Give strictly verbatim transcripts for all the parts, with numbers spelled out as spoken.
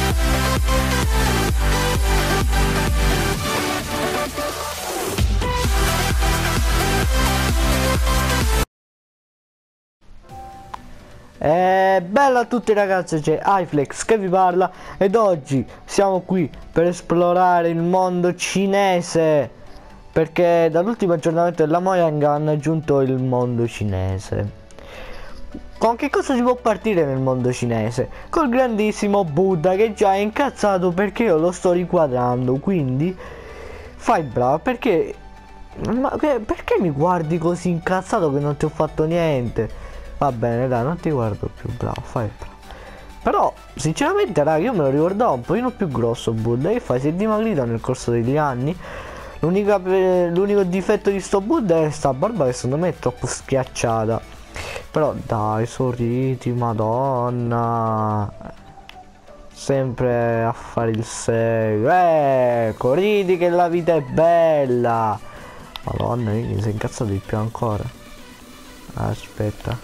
Eh, bella a tutti ragazzi, c'è iFlex che vi parla ed oggi siamo qui per esplorare il mondo cinese, perché dall'ultimo aggiornamento della Mojang hanno aggiunto il mondo cinese. Con che cosa si può partire nel mondo cinese? Col grandissimo Buddha, che già è incazzato perché io lo sto riquadrando, quindi fai bravo. Perché ma perché mi guardi così incazzato che non ti ho fatto niente? Va bene, dai, non ti guardo più, bravo, fai bravo. Però, sinceramente, raga, io me lo ricordavo un pochino più grosso Buddha. Che fai? Si è dimagrito nel corso degli anni. L'unico difetto di sto Buddha è sta barba che secondo me è troppo schiacciata. Però dai, sorridi, madonna. Sempre a fare il serio. Ecco, ridi che la vita è bella. Madonna, mi sei incazzato di più ancora. Aspetta.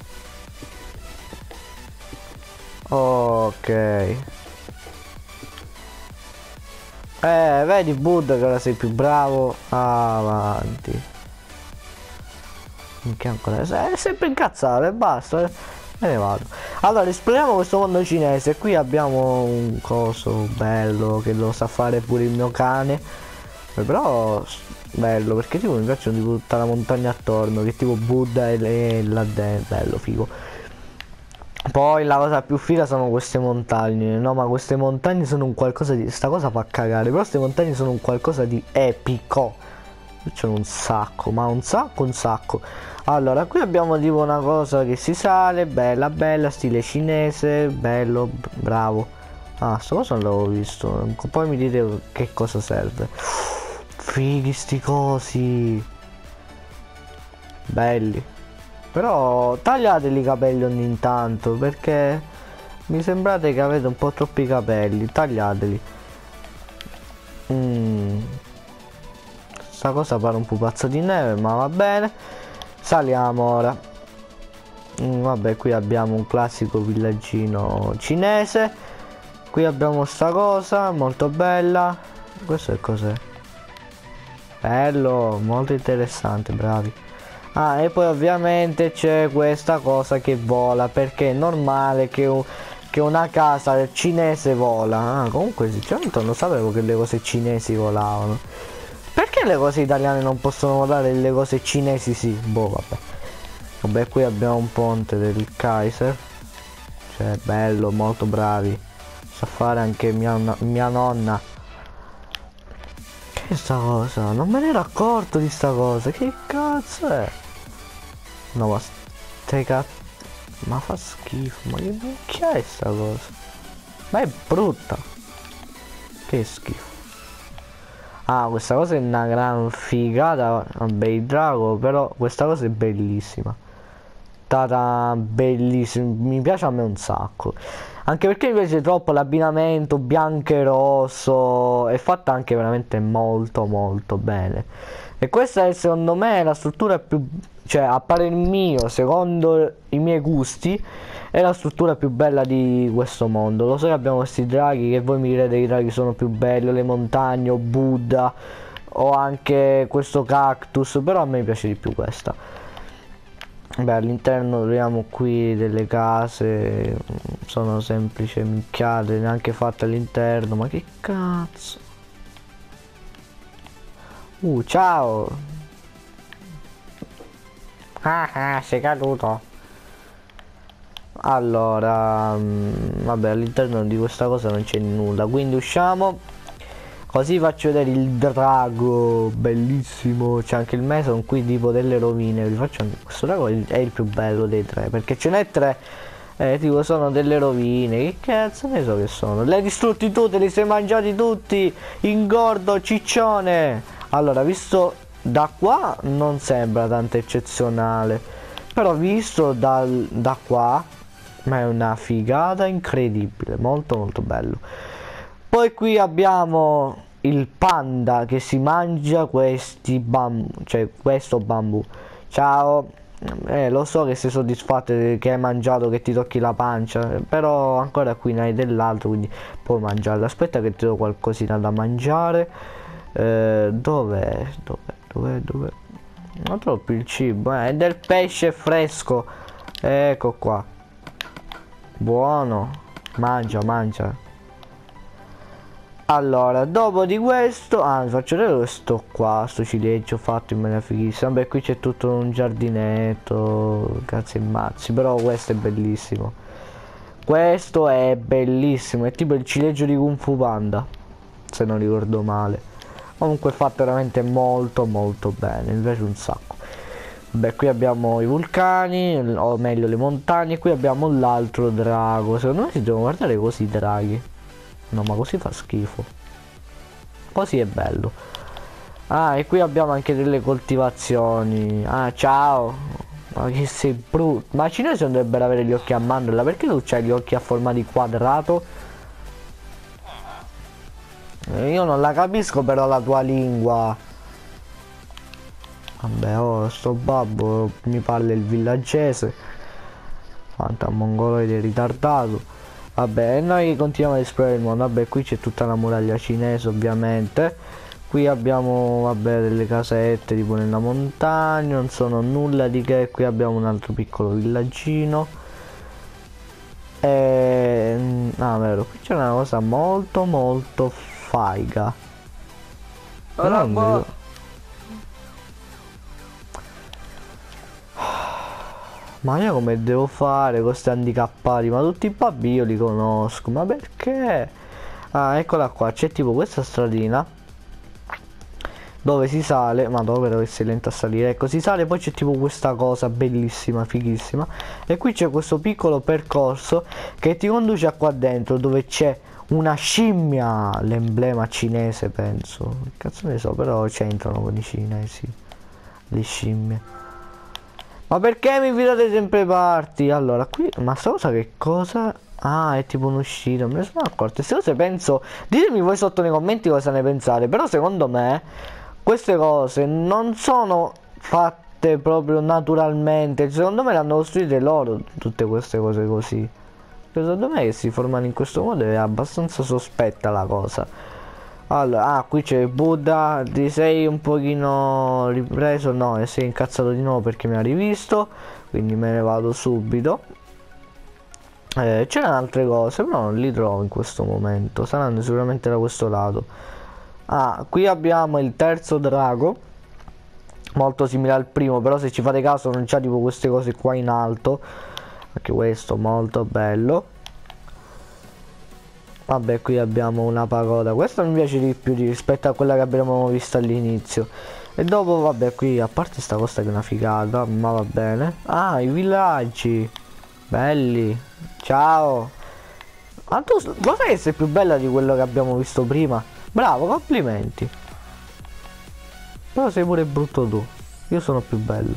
Ok. Eh, vedi Buddha che ora sei più bravo. Avanti. Minchia ancora. È sempre incazzato e basta. Me ne vado. Allora esploriamo questo mondo cinese. Qui abbiamo un coso bello che lo sa fare pure il mio cane. Però bello, perché tipo mi piacciono tipo tutta la montagna attorno, che tipo Buddha e, e là dentro. Bello, figo. Poi la cosa più figa sono queste montagne. No, ma queste montagne sono un qualcosa di... Sta cosa fa cagare. Però queste montagne sono un qualcosa di epico. C'è un sacco, ma un sacco, un sacco. Allora, qui abbiamo tipo una cosa che si sale. Bella, bella, stile cinese. Bello, bravo. Ah, sta cosa non l'avevo visto. Poi mi dite che cosa serve. Fighi sti cosi. Belli. Però tagliateli i capelli ogni tanto, perché mi sembrate che avete un po' troppi capelli. Tagliateli. mm. Sta cosa pare un pupazzo di neve, ma va bene. Saliamo ora. mm, Vabbè, qui abbiamo un classico villaggino cinese. Qui abbiamo sta cosa molto bella. Questo è cos'è? Bello, molto interessante, bravi. Ah, e poi ovviamente c'è questa cosa che vola, perché è normale che, un, che una casa cinese vola. Ah, comunque sinceramente non sapevo che le cose cinesi volavano. Perché le cose italiane non possono volare e le cose cinesi sì? Boh, vabbè. Vabbè, qui abbiamo un ponte del Kaiser. Cioè, bello, molto bravi. Sa fare anche mia, mia nonna. Che è sta cosa? Non me ne ero accorto di sta cosa. Che cazzo è? No, ma stai cazzo. Ma fa schifo. Ma che minchia è sta cosa? Ma è brutta. Che schifo. Ah, questa cosa è una gran figata. Vabbè, il drago. Però questa cosa è bellissima. Tata, bellissima. Mi piace a me un sacco. Anche perché mi piace troppo l'abbinamento bianco e rosso. È fatta anche veramente molto molto bene. E questa è secondo me la struttura più... Cioè, a parer mio, secondo i miei gusti, è la struttura più bella di questo mondo. Lo so che abbiamo questi draghi, che voi mi direte che i draghi sono più belli, le montagne, o Buddha, o anche questo cactus, però a me piace di più questa. Beh, all'interno troviamo qui delle case, sono semplici minchiate, neanche fatte all'interno, ma che cazzo. Uh, ciao! Ah ah, sei caduto. Allora, mh, vabbè, all'interno di questa cosa non c'è nulla, quindi usciamo. Così faccio vedere il drago, bellissimo. C'è anche il Mason qui, tipo delle rovine. Vi faccio anche... Questo drago è il più bello dei tre, perché ce n'è tre. Eh, tipo sono delle rovine. Che cazzo ne so che sono? Le hai distrutti tutte, li sei mangiati tutti. Ingordo, ciccione. Allora, visto da qua non sembra tanto eccezionale, però visto dal, da qua, ma è una figata incredibile, molto molto bello. Poi qui abbiamo il panda che si mangia questi bambù, cioè questo bambù. Ciao, Eh, lo so che sei soddisfatto che hai mangiato, che ti tocchi la pancia, però ancora qui ne hai dell'altro, quindi puoi mangiarlo. Aspetta che ti do qualcosina da mangiare. Eh, dov'è? Dov'è? Dov'è? Dov'è? Non trovo più il cibo, eh, è del pesce fresco. Ecco qua. Buono. Mangia, mangia. Allora, dopo di questo, ah, faccio vedere questo qua, sto ciliegio fatto in maniera fighissima. Beh, qui c'è tutto un giardinetto, cazzo e mazzi, però questo è bellissimo. Questo è bellissimo, è tipo il ciliegio di Kung Fu Panda, se non ricordo male. Comunque è fatto veramente molto molto bene, mi piace un sacco. Beh, qui abbiamo i vulcani, o meglio le montagne, qui abbiamo l'altro drago. Secondo me si devono guardare così i draghi. No, ma così fa schifo. Così è bello. Ah, e qui abbiamo anche delle coltivazioni. Ah, ciao. Ma che sei brutto. Ma i cinesi non dovrebbero avere gli occhi a mandorla. Perché tu c'hai gli occhi a forma di quadrato? Io non la capisco però la tua lingua. Vabbè, oh, sto babbo mi parla il villaggese. Quanta mongoloide ritardato. Vabbè, noi continuiamo ad esplorare il mondo. Vabbè, qui c'è tutta la muraglia cinese ovviamente. Qui abbiamo, vabbè, delle casette tipo nella montagna, non sono nulla di che. Qui abbiamo un altro piccolo villaggino. E... ah, vero, qui c'è una cosa molto molto faiga. Però ma io come devo fare con questi handicappati? Ma tutti i babbi io li conosco. Ma perché? Ah, eccola qua. C'è tipo questa stradina dove si sale. Ma dove però che sei lento a salire? Ecco, si sale. Poi c'è tipo questa cosa bellissima, fighissima. E qui c'è questo piccolo percorso che ti conduce a qua dentro, dove c'è una scimmia. L'emblema cinese, penso. Che cazzo ne so, però c'entrano con i cinesi le scimmie. Ma perché mi invitate sempre parti? Allora, qui, ma sta cosa che cosa? Ah, è tipo un'uscita, me ne sono accorto. Se cose penso, ditemi voi sotto nei commenti cosa ne pensate. Però secondo me, queste cose non sono fatte proprio naturalmente. Secondo me le hanno costruite loro, tutte queste cose così. Secondo me che si formano in questo modo è abbastanza sospetta la cosa. Allora, ah, qui c'è Buddha, ti sei un pochino ripreso? No, e sei incazzato di nuovo perché mi ha rivisto, quindi me ne vado subito. Eh, c'erano altre cose, però non li trovo in questo momento, saranno sicuramente da questo lato. Ah, qui abbiamo il terzo drago, molto simile al primo, però se ci fate caso non c'ha tipo queste cose qua in alto, anche questo molto bello. Vabbè, qui abbiamo una pagoda. Questa mi piace di più rispetto a quella che abbiamo visto all'inizio. E dopo, vabbè, qui a parte sta cosa che è una figata, ma va bene. Ah, i villaggi belli. Ciao. Ma tu lo sai che sei più bella di quello che abbiamo visto prima? Bravo, complimenti. Però sei pure brutto tu. Io sono più bello.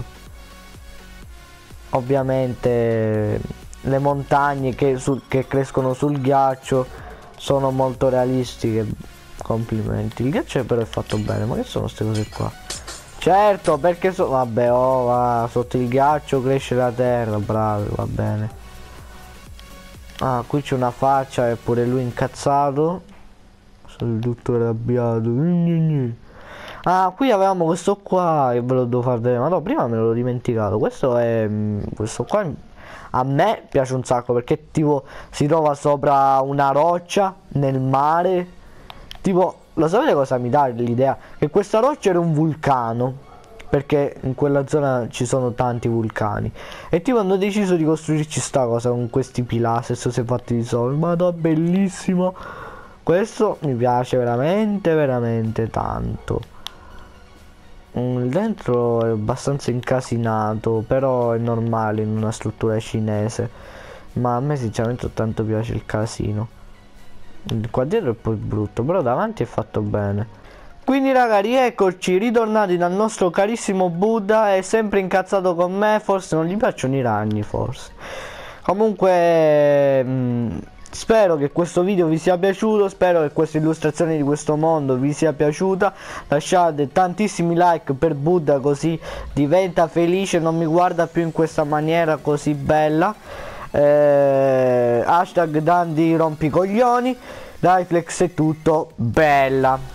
Ovviamente le montagne che, sul, che crescono sul ghiaccio sono molto realistiche. Complimenti. Il ghiaccio però è fatto bene. Ma che sono queste cose qua? Certo, perché so... vabbè, oh, va, sotto il ghiaccio cresce la terra. Bravo, va bene. Ah, qui c'è una faccia e pure lui incazzato. Sono tutto arrabbiato. Ah, qui avevamo questo qua che ve lo devo far vedere. Ma no, prima me l'ho dimenticato. Questo è... questo qua a me piace un sacco perché tipo si trova sopra una roccia nel mare. Tipo, lo sapete cosa mi dà l'idea? Che questa roccia era un vulcano, perché in quella zona ci sono tanti vulcani. E tipo hanno deciso di costruirci sta cosa con questi pilastri, se fatti di sopra. Madonna, bellissimo. Questo mi piace veramente veramente tanto. Il dentro è abbastanza incasinato, però è normale in una struttura cinese. Ma a me sinceramente tanto piace il casino. Qua dietro è poi brutto, però davanti è fatto bene. Quindi raga, rieccoci, ritornati dal nostro carissimo Buddha. È sempre incazzato con me, forse non gli piacciono i ragni, forse. Comunque mh, spero che questo video vi sia piaciuto, spero che questa illustrazione di questo mondo vi sia piaciuta. Lasciate tantissimi like per Buddha, così diventa felice, non mi guarda più in questa maniera così bella. eh, hashtag Dandy rompicoglioni. Dai Flex è tutto, bella.